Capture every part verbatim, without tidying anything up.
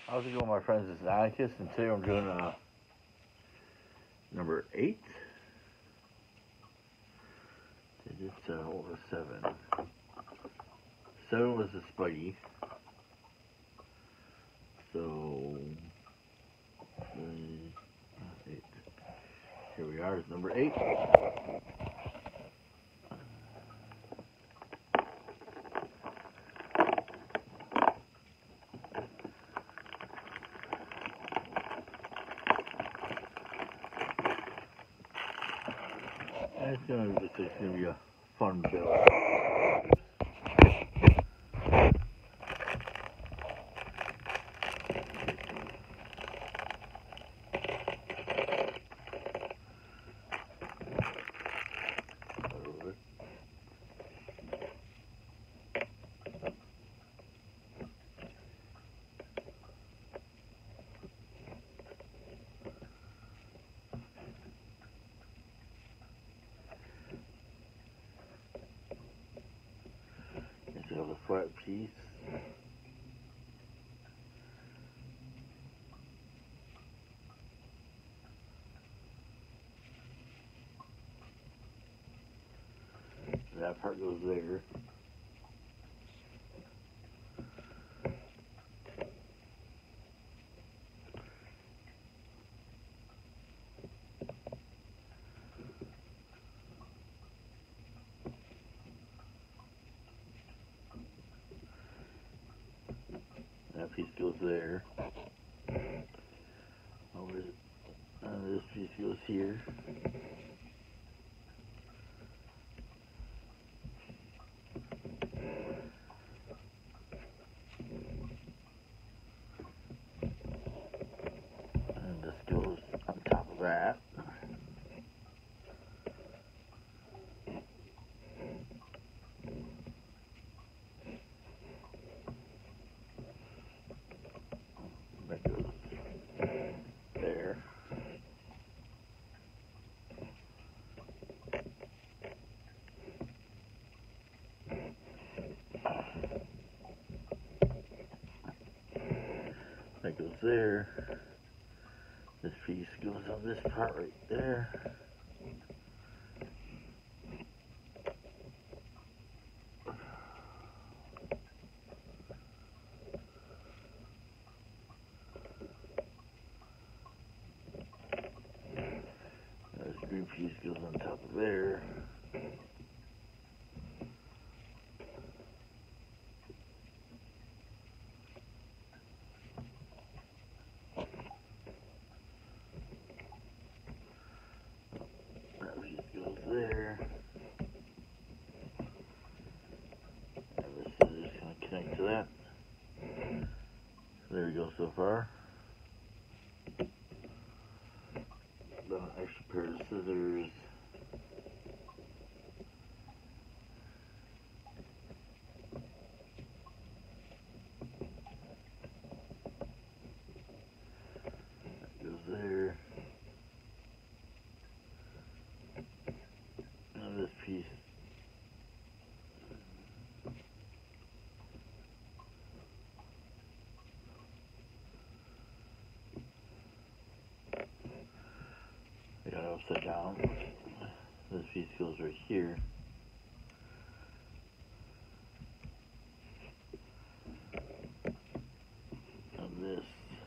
How's it going, my friends? This is Atticus, and today I'm doing uh, number eight. It's uh, what was seven? Seven was the Spidey. So uh, eight. Here we are. It's number eight. It's gonna, it's gonna be a fun build. Have a flat piece. That part goes there. That piece goes there. Over, uh, this piece goes here. And this goes on top of that. That goes there. That goes there. This piece goes on this part right there. This green piece goes on top of there. That piece goes there. And this is just going to connect to that. There we go so far. Then an extra pair of scissors. That goes there. And this piece. I got it upside down. This piece goes right here. And this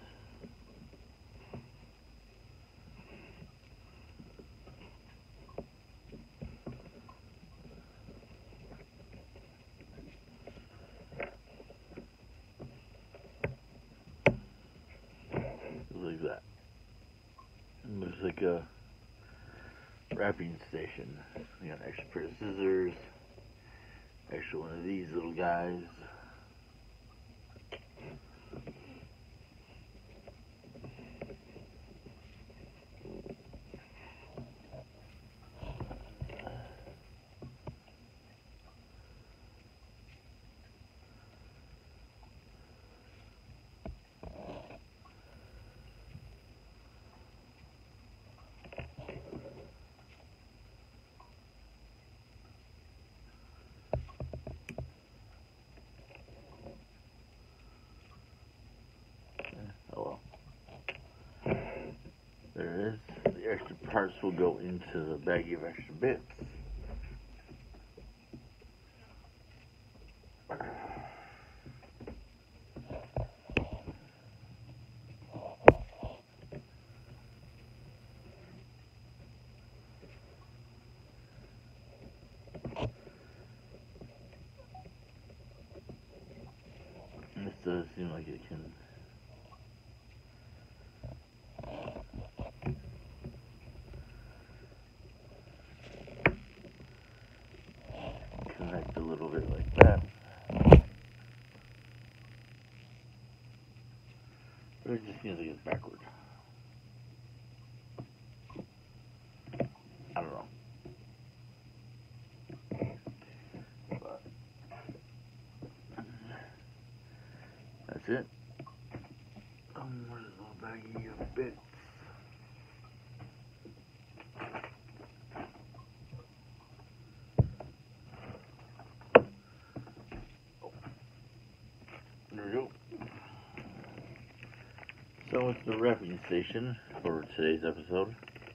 like that. And there's like a wrapping station. We got an extra pair of scissors, extra one of these little guys. parts will go into the baggie of extra bits. This does seem like it can connect a little bit like that. But it just seems like it's backward. I don't know. But that's it. Um, where's the little baggie of bits? There we go. So it's the wrapping station for today's episode.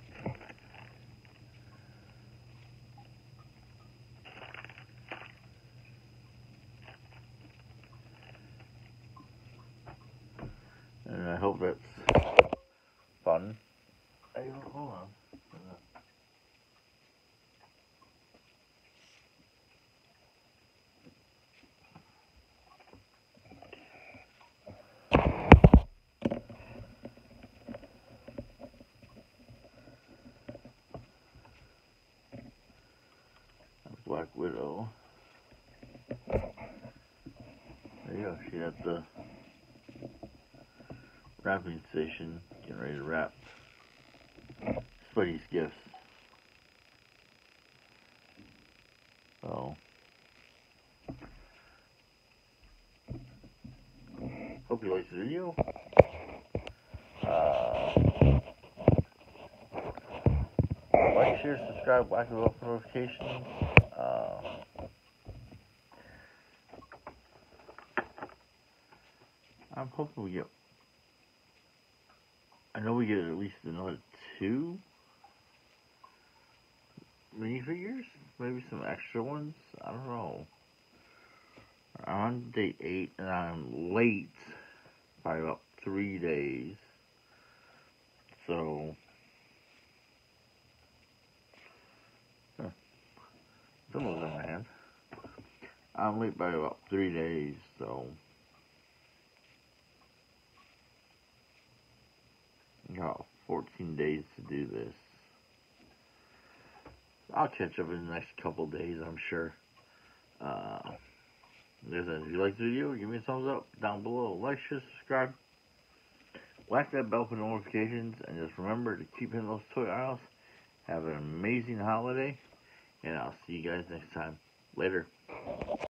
And I hope that's fun. Hey, hold on. Black Widow. There you go. She at the wrapping station, getting ready to wrap Spidey's gifts. So, hope you liked the video. Uh, like, share, subscribe, whack the bell for notifications. Uh, I'm hoping we get. I know we get at least another two minifigures, maybe some extra ones. I don't know. I'm on day eight, and I'm late by about three days. So, huh, some of them in my hand. I'm late by about three days, so I got fourteen days to do this. I'll catch up in the next couple days, I'm sure. Uh, listen, if you like the video, give me a thumbs up down below. Like, share, subscribe. Whack that bell for notifications, and just remember to keep hitting those toy aisles. Have an amazing holiday, and I'll see you guys next time. Later.